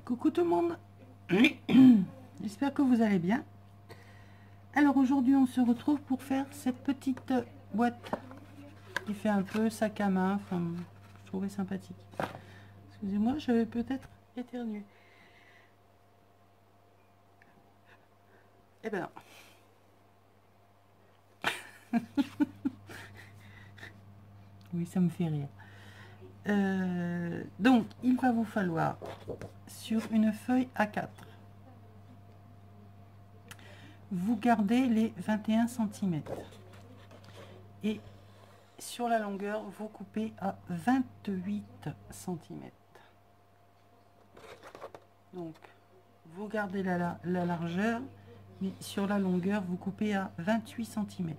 Coucou tout le monde. J'espère que vous allez bien. Alors aujourd'hui on se retrouve pour faire cette petite boîte qui fait un peu sac à main. Enfin, je trouvais sympathique. Excusez-moi, je vais peut-être éternuer. Eh ben non. Oui, ça me fait rire. Donc il va vous falloir sur une feuille A4, vous gardez les 21 cm et sur la longueur vous coupez à 28 cm. Donc vous gardez la largeur, mais sur la longueur vous coupez à 28 cm.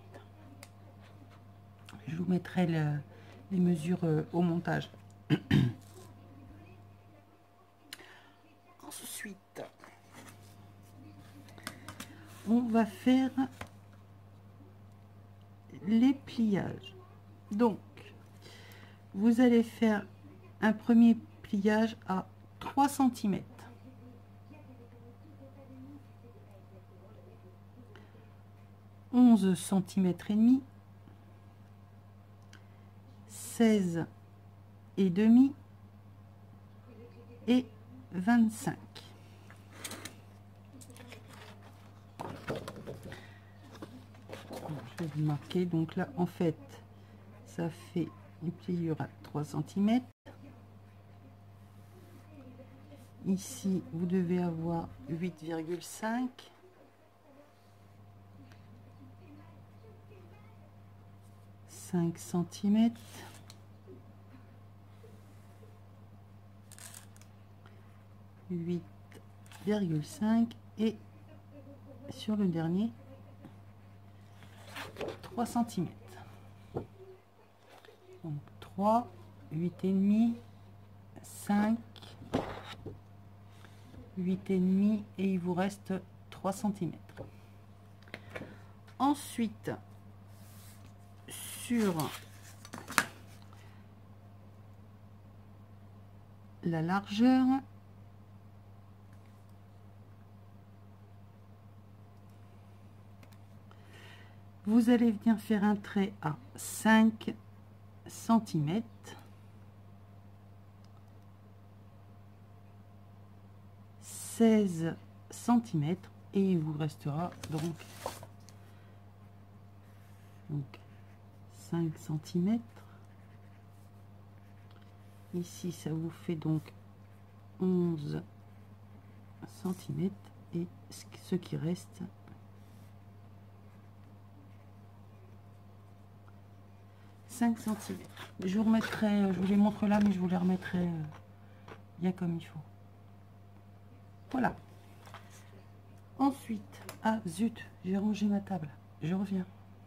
Je vous mettrai les mesures au montage. Ensuite, on va faire les pliages. Donc, vous allez faire un premier pliage à 3 cm. « 11 cm et demi, 16 et demi et 25. Je vais vous marquer. Donc là, en fait, ça fait une pliure à 3 cm. Ici, vous devez avoir 8,5. cm, 8,5 et sur le dernier 3 cm. Donc 3, 8,5, 5, 8,5 et il vous reste 3 cm. Ensuite, sur la largeur, vous allez venir faire un trait à 5 cm, 16 cm et il vous restera donc 5 cm. Ici, ça vous fait donc 11 cm et ce qui reste 5 cm. Je vous remettrai, je vous les montre là, mais je vous les remettrai bien comme il faut. Voilà. Ensuite, ah zut, j'ai rangé ma table. Je reviens.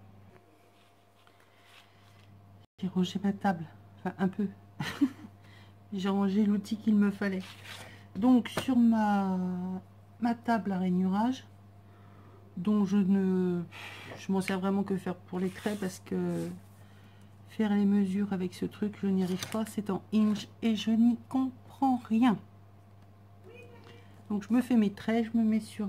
J'ai rangé ma table, enfin un peu. J'ai rangé l'outil qu'il me fallait. Donc sur ma table à rainurage, dont je m'en sers vraiment que faire pour les traits, parce que faire les mesures avec ce truc, je n'y arrive pas. C'est en inch et je n'y comprends rien. Donc je me fais mes traits, je me mets sur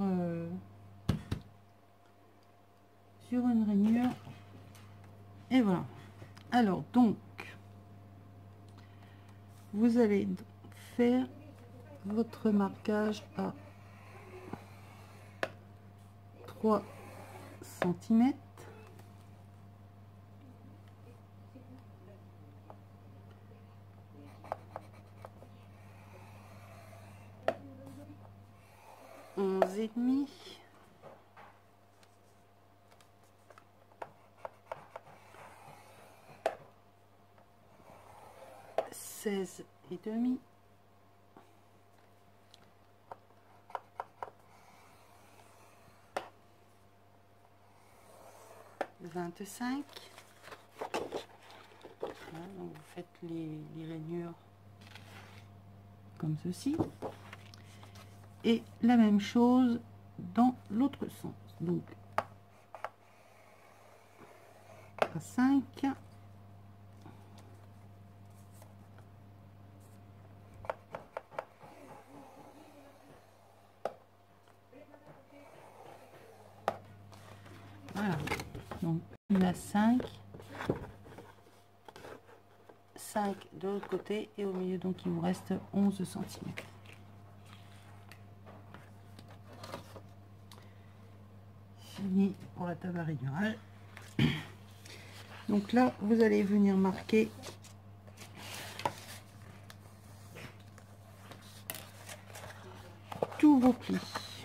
une rainure et voilà. Alors donc vous allez faire votre marquage à 3 cm. Et demi, 16 et demi, 25. Voilà, donc vous faites les rainures comme ceci. Et la même chose dans l'autre sens. Donc à 5, Voilà, donc il a 5 de l'autre côté et au milieu, donc il vous reste 11 cm. Fini pour la table à rainurage. Donc là vous allez venir marquer tous vos plis.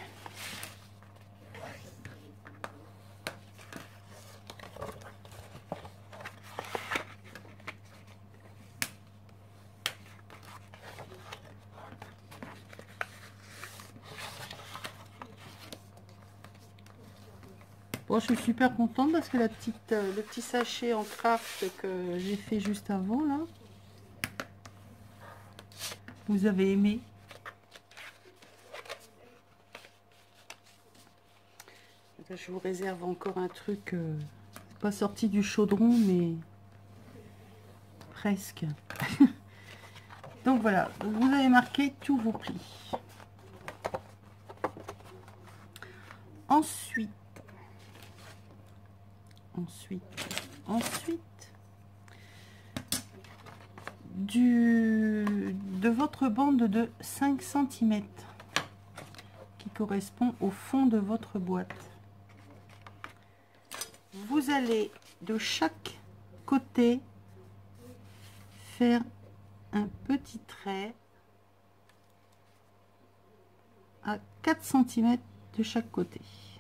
Bon, je suis super contente parce que le petit sachet en craft que j'ai fait juste avant là, vous avez aimé. Là, je vous réserve encore un truc pas sorti du chaudron mais presque. Donc voilà, vous avez marqué tous vos plis. Ensuite, de votre bande de 5 cm qui correspond au fond de votre boîte, vous allez de chaque côté faire un petit trait à 4 cm de chaque côté.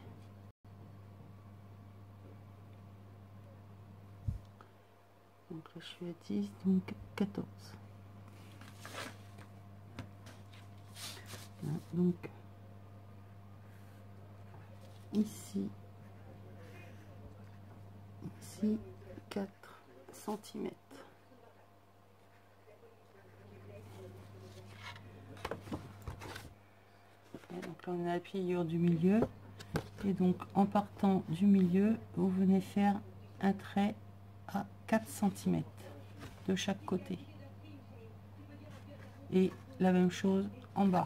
Donc là je suis à 10, donc 14. Voilà, donc ici 4 cm. Donc là on a la pliure du milieu et donc en partant du milieu vous venez faire un trait à 4 cm de chaque côté et la même chose en bas.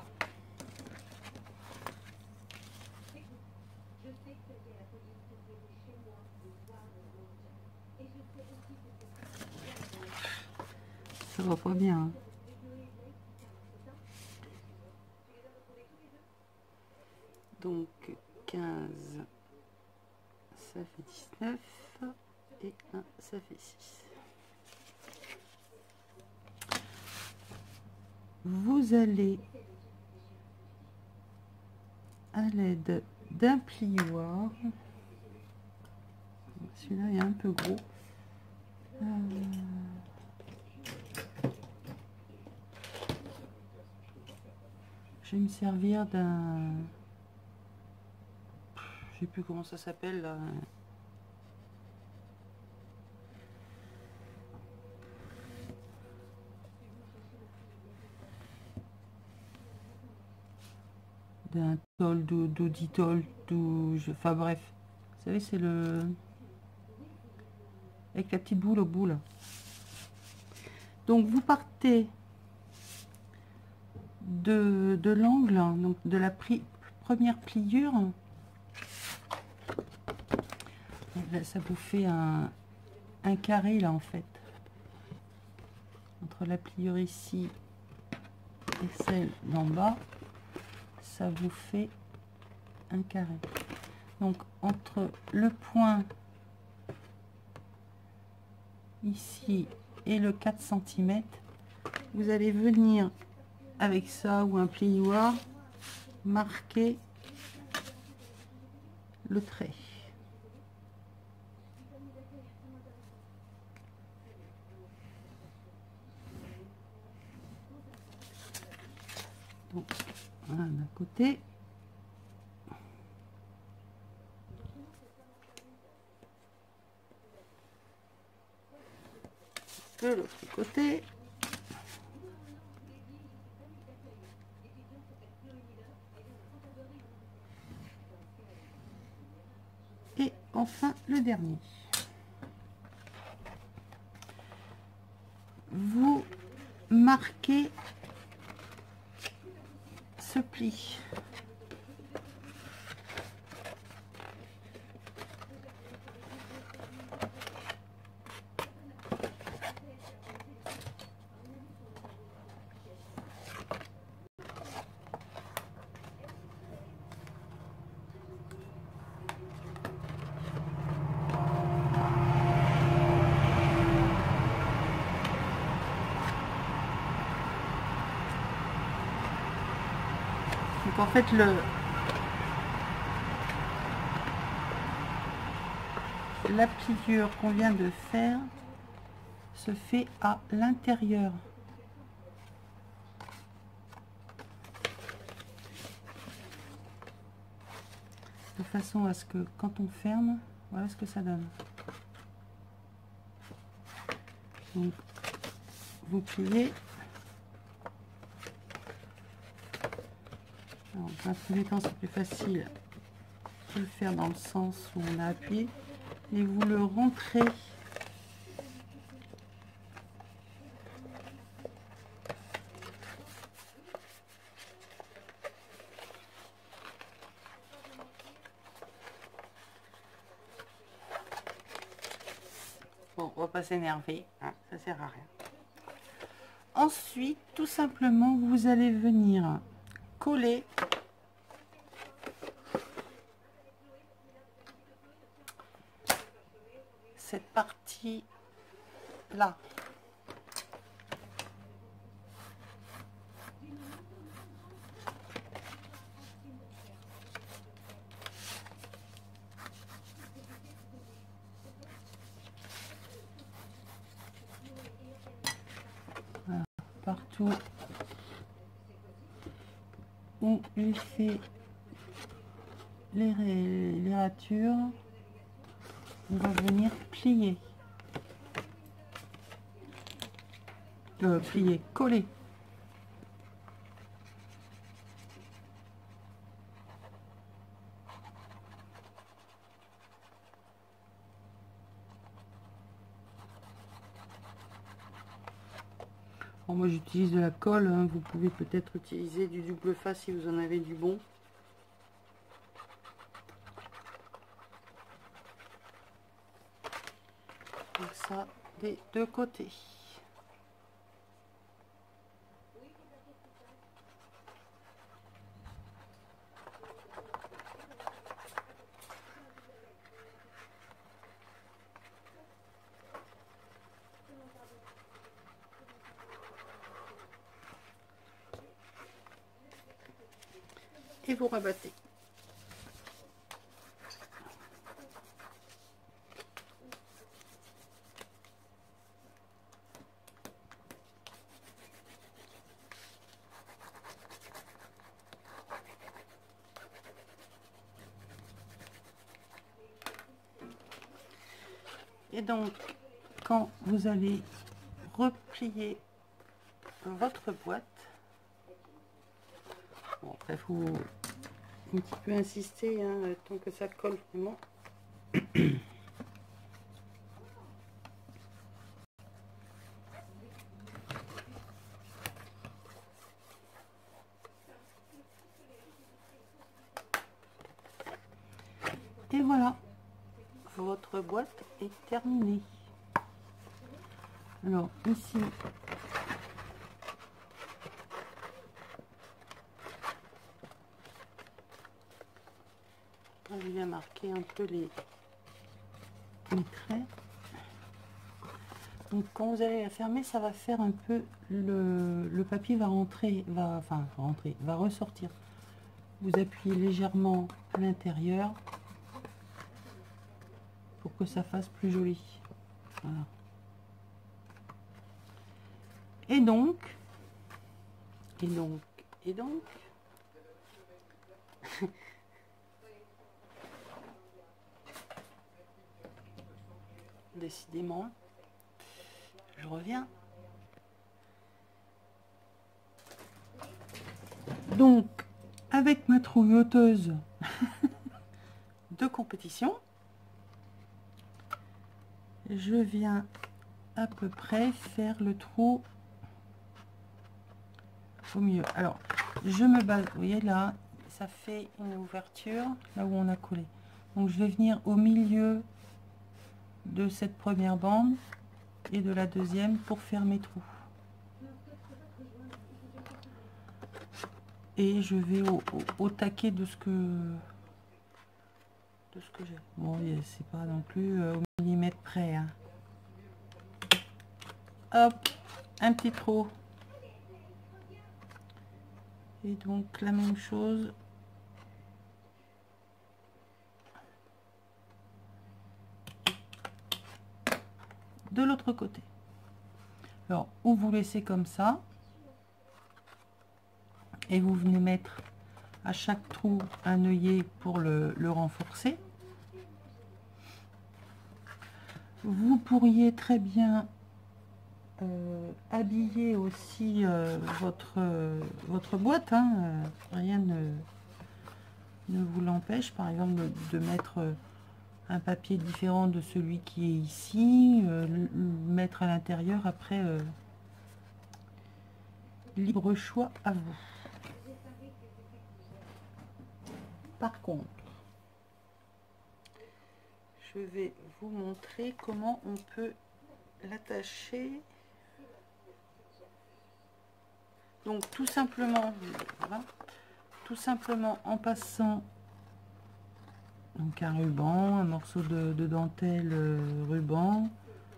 Ça va pas bien hein. Donc 15 ça fait 19 et 1 ça fait 6. Vous allez à l'aide d'un plioir, celui-là est un peu gros, je vais me servir d'un, je sais plus comment ça s'appelle là. D'un tol d'auditol, enfin bref, vous savez c'est le avec la petite boule au bout là. Donc vous partez de l'angle, donc de la première pliure. Là, ça vous fait un carré là en fait entre la pliure ici et celle d'en bas, ça vous fait un carré. Donc entre le point ici et le 4 cm, vous allez venir avec ça ou un plioir marquer le trait. Donc voilà d'un côté. De l'autre côté. Et enfin le dernier. Vous marquez ce pli. Donc en fait la pliure qu'on vient de faire se fait à l'intérieur. De façon à ce que quand on ferme, voilà ce que ça donne. Donc, vous pliez. Alors, dans un premier temps, c'est plus facile de le faire dans le sens où on a appuyé. Et vous le rentrez. Bon, on va pas s'énerver, hein, ça sert à rien. Ensuite, tout simplement, vous allez venir coller cette partie là. Voilà, partout où il fait les ratures, on va venir plier. Plier, coller. Bon, moi j'utilise de la colle, hein. Vous pouvez peut-être utiliser du double face si vous en avez du bon. Donc ça des deux côtés. Et vous rabattez. Et donc, quand vous allez replier votre boîte, bon, après, faut un petit peu insister, hein, tant que ça colle vraiment. Et voilà, votre boîte est terminée. Alors ici, on vient marquer un peu les traits. Donc quand vous allez la fermer, ça va faire un peu le papier va rentrer, va ressortir. Vous appuyez légèrement à l'intérieur pour que ça fasse plus joli. Voilà. Et donc, décidément, je reviens. Donc, avec ma trouilleuse de compétition, je viens à peu près faire le trou au milieu. Alors, je me base, vous voyez là, ça fait une ouverture là où on a collé. Donc, je vais venir au milieu de cette première bande et de la deuxième pour faire mes trous. Et je vais au taquet de ce que j'ai. Bon, c'est pas non plus au millimètre près, hein. Hop, un petit trou. Et donc la même chose de l'autre côté. Alors, ou vous laissez comme ça et vous venez mettre à chaque trou un œillet pour le renforcer. Vous pourriez très bien habiller aussi votre boîte, hein, rien ne vous l'empêche, par exemple de mettre un papier différent de celui qui est ici, le mettre à l'intérieur. Après, libre choix à vous. Par contre, je vais vous montrer comment on peut l'attacher. Donc tout simplement, voilà, tout simplement en passant donc un ruban, un morceau de dentelle ruban,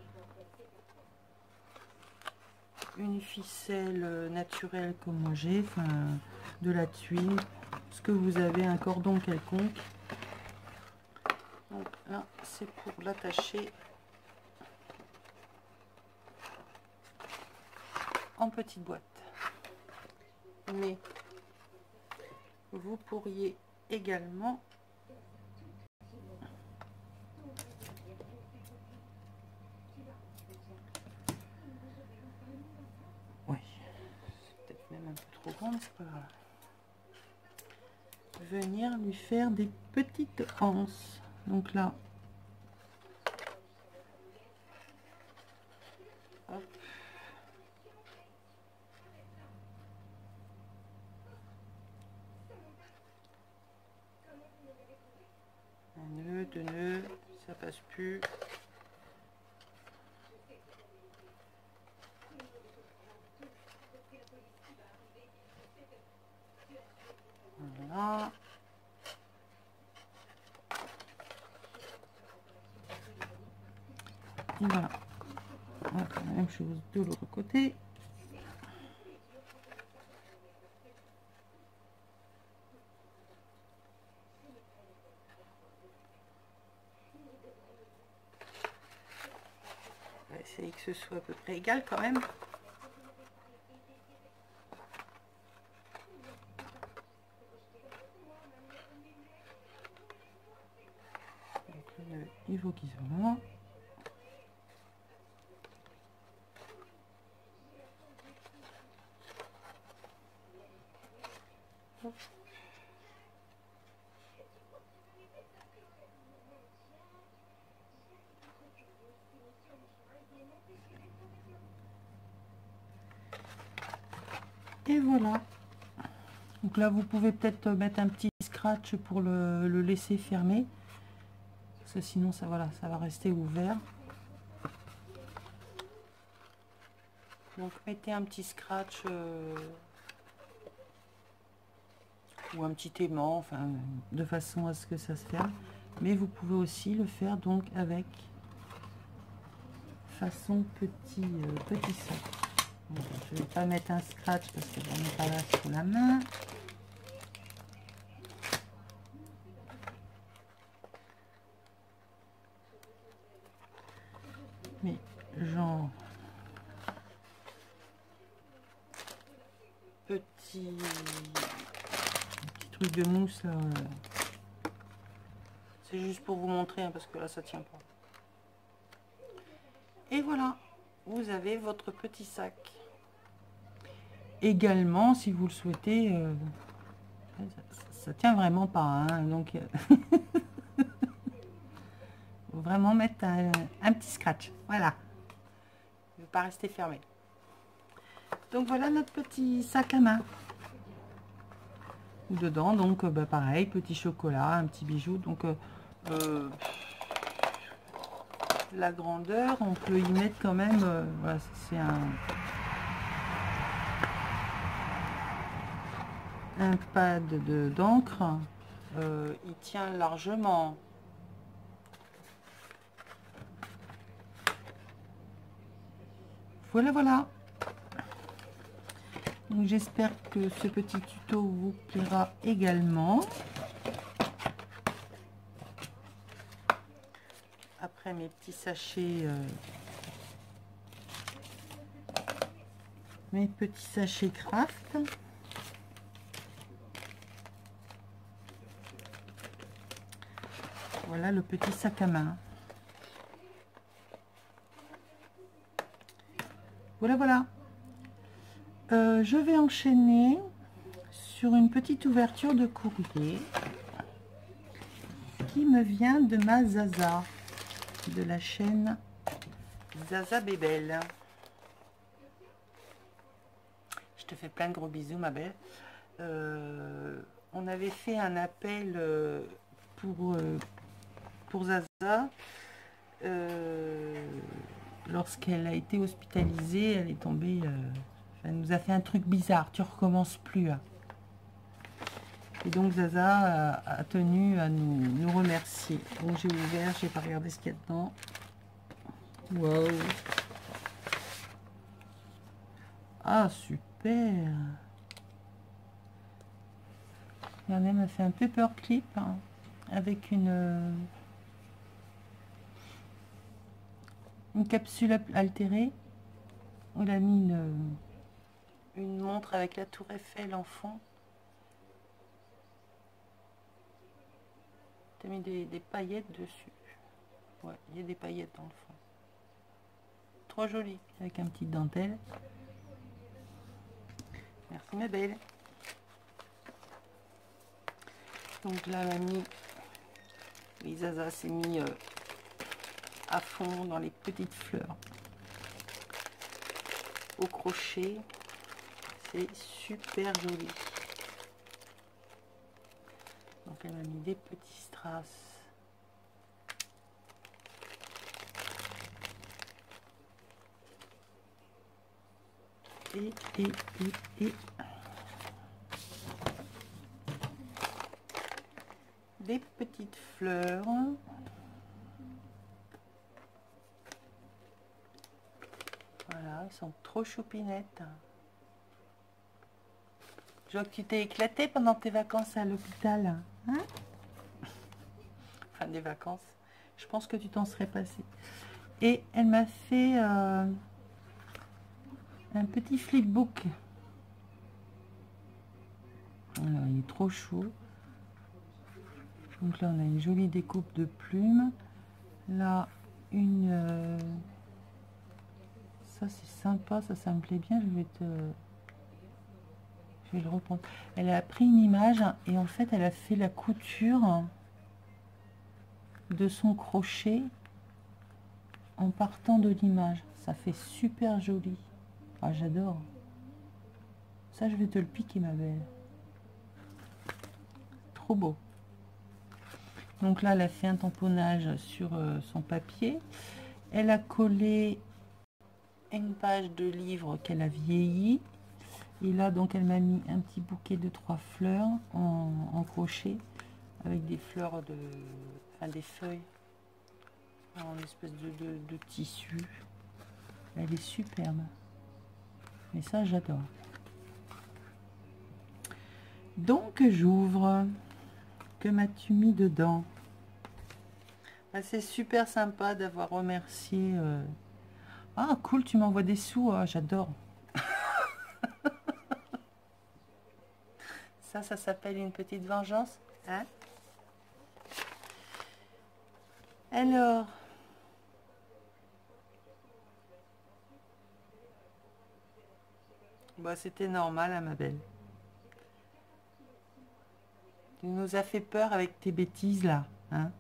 une ficelle naturelle comme moi j'ai, enfin de la tuile, ce que vous avez, un cordon quelconque. Donc là c'est pour l'attacher en petite boîte. Mais vous pourriez également un peu trop grande, c'est pas grave. Venir lui faire des petites anses. Donc là, hop. Un nœud, deux nœuds, ça passe plus. Voilà. Et voilà. On va faire la même chose de l'autre côté. On va essayer que ce soit à peu près égal quand même. Donc le nœud, il faut qu'il soit là. Hop. Et voilà. Donc là, vous pouvez peut-être mettre un petit scratch pour le laisser fermer. Parce que sinon, ça, voilà, ça va rester ouvert. Donc, mettez un petit scratch ou un petit aimant, enfin, de façon à ce que ça se ferme. Mais vous pouvez aussi le faire donc avec façon petit sac. Bon, je ne vais pas mettre un scratch parce que j'en ai pas là sous la main. Mais genre petit truc de mousse là. C'est juste pour vous montrer hein, parce que là ça tient pas. Et voilà, vous avez votre petit sac. Également, si vous le souhaitez, ça tient vraiment pas, hein, donc faut vraiment mettre un petit scratch. Voilà, il ne veut pas rester fermé. Donc voilà notre petit sac à main. Dedans, donc bah, pareil, petit chocolat, un petit bijou. Donc la grandeur, on peut y mettre quand même. Voilà, c'est un pad d'encre. Il tient largement. Voilà, voilà. Donc j'espère que ce petit tuto vous plaira également. Après mes petits sachets, craft. Voilà le petit sac à main. Voilà, voilà. Je vais enchaîner sur une petite ouverture de courrier qui me vient de ma Zaza, de la chaîne Zaza Bébel. Je te fais plein de gros bisous, ma belle. On avait fait un appel pour Zaza. Lorsqu'elle a été hospitalisée, elle est tombée... elle nous a fait un truc bizarre. Tu recommences plus. Hein. Et donc Zaza a tenu à nous remercier. Donc j'ai ouvert, j'ai pas regardé ce qu'il y a dedans. Waouh! Ah, super! Regardez, elle m'a fait un paperclip hein, avec une capsule altérée. On a mis une montre avec la tour Eiffel en fond. T'as mis des paillettes dessus. Ouais, il y a des paillettes dans le fond. Trop joli, avec un petit dentelle. Merci ma belle. Donc là, mamie, Zaza s'est mis à fond dans les petites fleurs au crochet. C'est super joli. Donc elle m'a mis des petits strass. Et des petites fleurs. Voilà, elles sont trop choupinettes. Je vois que tu t'es éclaté pendant tes vacances à l'hôpital. Hein? Enfin, des vacances. Je pense que tu t'en serais passé. Et elle m'a fait un petit flipbook. Alors, il est trop chaud. Donc là, on a une jolie découpe de plumes. Là, ça, c'est sympa. Ça me plaît bien. Je vais le reprendre. Elle a pris une image et en fait, elle a fait la couture de son crochet en partant de l'image. Ça fait super joli. Ah, j'adore. Ça, je vais te le piquer, ma belle. Trop beau. Donc là, elle a fait un tamponnage sur son papier. Elle a collé une page de livre qu'elle a vieilli. Et là, donc, elle m'a mis un petit bouquet de 3 fleurs en crochet avec des fleurs des feuilles en espèce de tissu. Elle est superbe. Et ça, j'adore. Donc, j'ouvre. Que m'as-tu mis dedans? Ah, c'est super sympa d'avoir remercié. Ah, cool, tu m'envoies des sous. Ah, j'adore. Ça s'appelle une petite vengeance. Hein? Alors. Bah, c'était normal, hein, ma belle. Tu nous as fait peur avec tes bêtises, là. Hein?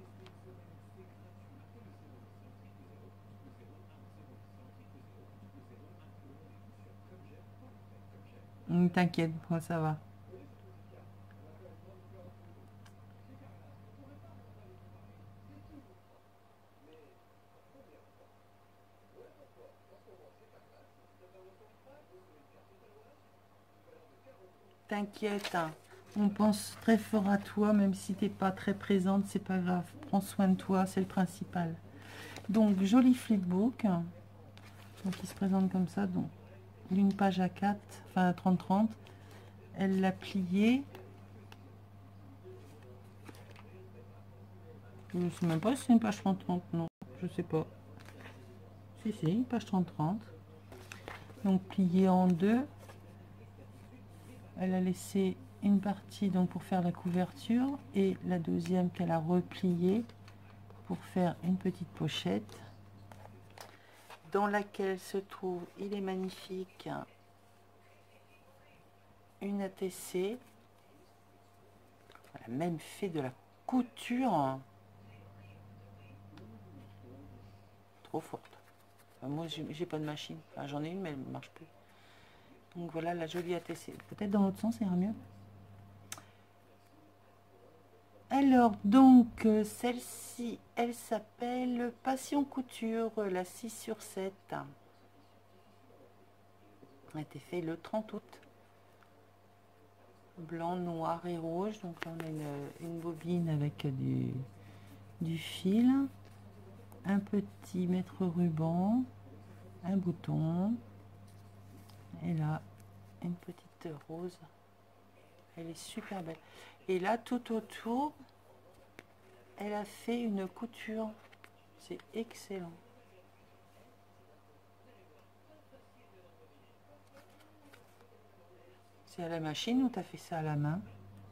T'inquiète, moi, ça va. T'inquiète, hein. On pense très fort à toi, même si t'es pas très présente, c'est pas grave. Prends soin de toi, c'est le principal. Donc, joli flipbook. Donc, il se présente comme ça. Donc, d'une page à 4, enfin à 30-30. Elle l'a plié. Je ne sais même pas si c'est une page 30-30, non, je sais pas. Si, si, une page 30-30. Donc plié en deux. Elle a laissé une partie donc pour faire la couverture et la deuxième qu'elle a repliée pour faire une petite pochette dans laquelle se trouve, il est magnifique, une ATC. Elle a même fait de la couture. Trop forte. Enfin, moi, j'ai pas de machine. Enfin, j'en ai une, mais elle ne marche plus. Donc voilà la jolie ATC. Peut-être dans l'autre sens, ça ira mieux. Alors, donc, celle-ci, elle s'appelle Passion Couture, la 6/7. Elle a été faite le 30 août. Blanc, noir et rouge. Donc là, on a une bobine avec du fil. Un petit mètre ruban. Un bouton. Et là, une petite rose. Elle est super belle. Et là, tout autour, elle a fait une couture. C'est excellent. C'est à la machine ou tu as fait ça à la main?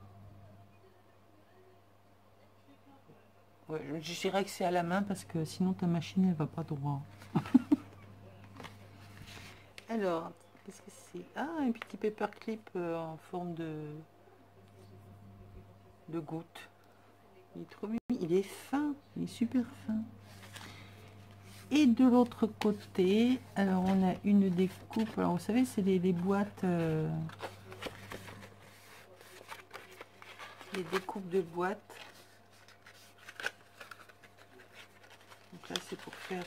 Ouais, je dirais que c'est à la main parce que sinon ta machine, elle va pas droit. Alors, qu'est-ce que c'est? Ah, un petit paperclip en forme de goutte. Il est trop mimi, il est fin, il est super fin. Et de l'autre côté, alors on a une découpe. Alors vous savez, c'est les boîtes, les découpes de boîtes. Donc là, c'est pour faire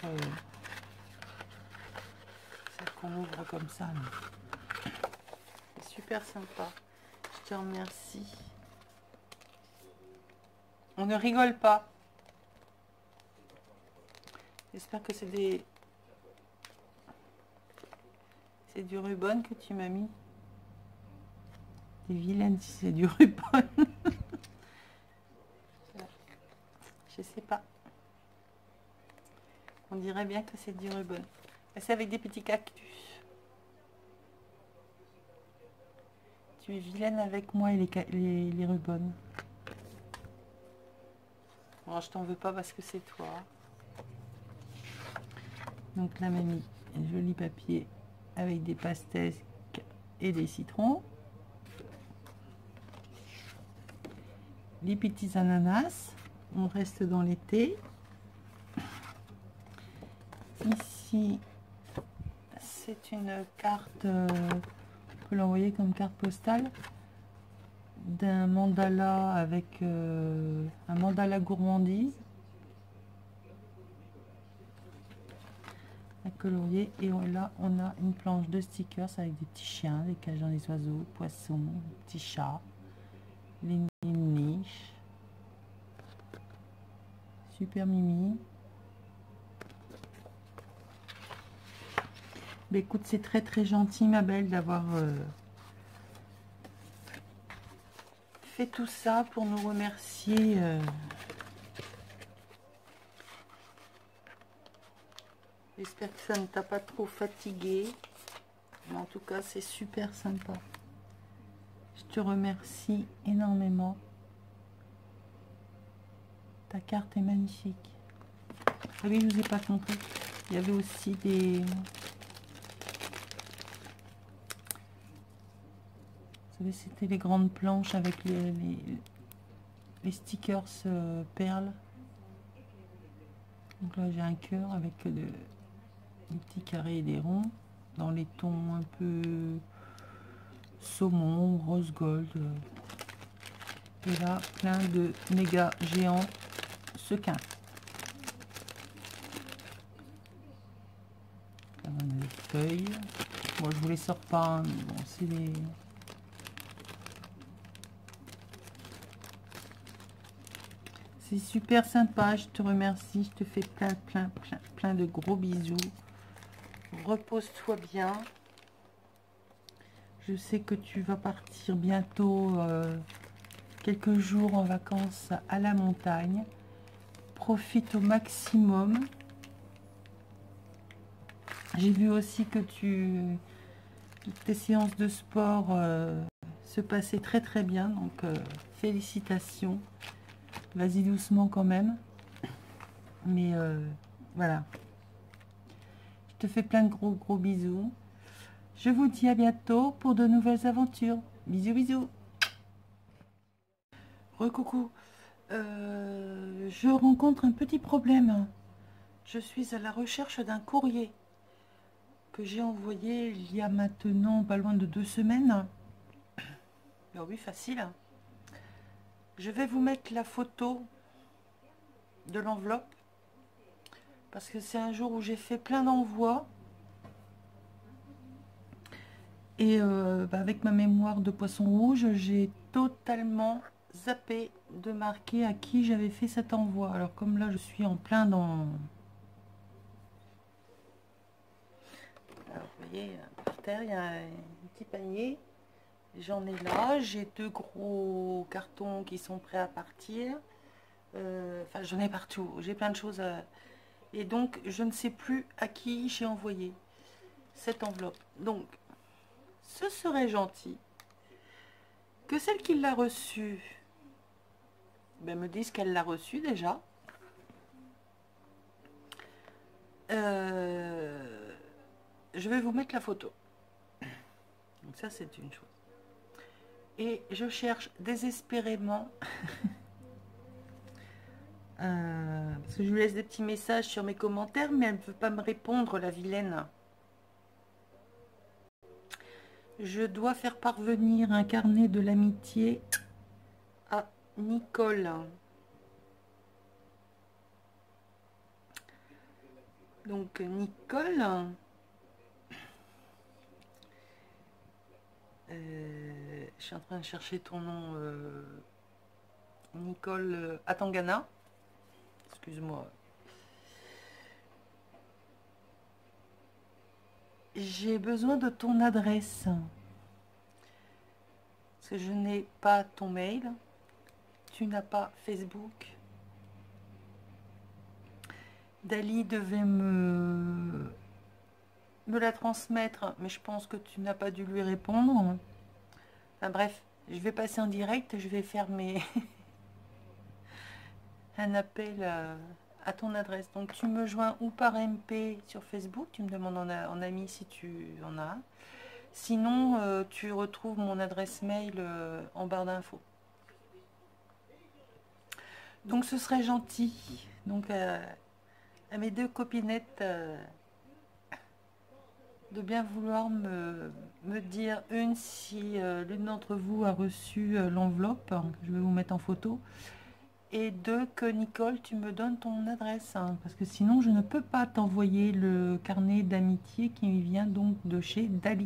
celle qu'on ouvre comme ça. C'est super sympa. Je te remercie. On ne rigole pas. J'espère que c'est du ruban que tu m'as mis. T'es vilaine si c'est du ruban. Je sais pas. On dirait bien que c'est du ruban. C'est avec des petits cactus. Tu es vilaine avec moi et les rubans. Bon, je t'en veux pas parce que c'est toi. Donc là, mamie, un joli papier avec des pastèques et des citrons. Les petits ananas. On reste dans l'été. Ici, c'est une carte, on peut l'envoyer comme carte postale, d'un mandala avec un mandala gourmandise à colorier. Et là, on a une planche de stickers avec des petits chiens, des cages dans les oiseaux, poissons, des petits chats, les niches. Super mimi. Bah, écoute, c'est très très gentil ma belle d'avoir fait tout ça pour nous remercier. J'espère que ça ne t'a pas trop fatigué. Mais en tout cas, c'est super sympa. Je te remercie énormément. Ta carte est magnifique. Ah oui, je ne vous ai pas montré. Il y avait aussi des... Vous savez, c'était les grandes planches avec les stickers perles. Donc là, j'ai un cœur avec des petits carrés et des ronds dans les tons un peu saumon, rose gold. Et là, plein de méga géants sequins. Là, on a des feuilles. Moi, je vous les sors pas, hein, mais bon, c'est des... C'est super sympa, je te remercie, je te fais plein de gros bisous. Repose-toi bien. Je sais que tu vas partir bientôt quelques jours en vacances à la montagne. Profite au maximum. J'ai vu aussi que tes séances de sport se passaient très très bien, donc félicitations. Vas-y doucement quand même. Mais voilà. Je te fais plein de gros bisous. Je vous dis à bientôt pour de nouvelles aventures. Bisous bisous. Recoucou. Je rencontre un petit problème. Je suis à la recherche d'un courrier que j'ai envoyé il y a maintenant pas loin de 2 semaines. Ben oui, facile. Je vais vous mettre la photo de l'enveloppe parce que c'est un jour où j'ai fait plein d'envois et avec ma mémoire de poisson rouge, j'ai totalement zappé de marquer à qui j'avais fait cet envoi. Alors comme là je suis en plein dans... Alors vous voyez, par terre il y a un petit panier. J'en ai là, j'ai 2 gros cartons qui sont prêts à partir. Enfin, j'en ai partout, j'ai plein de choses. Et donc, je ne sais plus à qui j'ai envoyé cette enveloppe. Donc, ce serait gentil que celle qui l'a reçue me dise qu'elle l'a reçue déjà. Je vais vous mettre la photo. Donc ça, c'est une chose. Et je cherche désespérément... parce que je lui laisse des petits messages sur mes commentaires, mais elle ne veut pas me répondre, la vilaine. Je dois faire parvenir un carnet de l'amitié à Nicole. Donc Nicole, je suis en train de chercher ton nom, Nicole Atangana. Excuse-moi. J'ai besoin de ton adresse. Parce que je n'ai pas ton mail. Tu n'as pas Facebook. Dali devait me la transmettre, mais je pense que tu n'as pas dû lui répondre. Enfin bref, je vais passer en direct. Je vais faire un appel à ton adresse. Donc tu me joins ou par MP sur Facebook, tu me demandes en ami si tu en as. Sinon, tu retrouves mon adresse mail en barre d'infos. Donc ce serait gentil. Donc à mes 2 copinettes de bien vouloir me dire, une, si l'une d'entre vous a reçu l'enveloppe, que je vais vous mettre en photo. Et 2, que Nicole, tu me donnes ton adresse, hein, parce que sinon je ne peux pas t'envoyer le carnet d'amitié qui vient donc de chez Dali.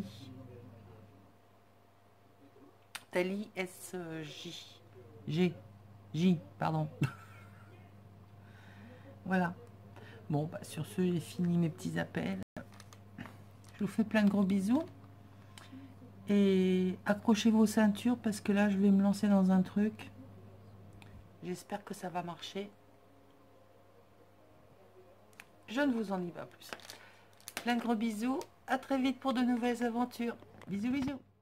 Dali SJ. J, pardon. Voilà. Bon, bah, sur ce, j'ai fini mes petits appels. Je vous fais plein de gros bisous. Et accrochez vos ceintures parce que là, je vais me lancer dans un truc. J'espère que ça va marcher. Je ne vous en dis pas plus. Plein de gros bisous. À très vite pour de nouvelles aventures. Bisous, bisous.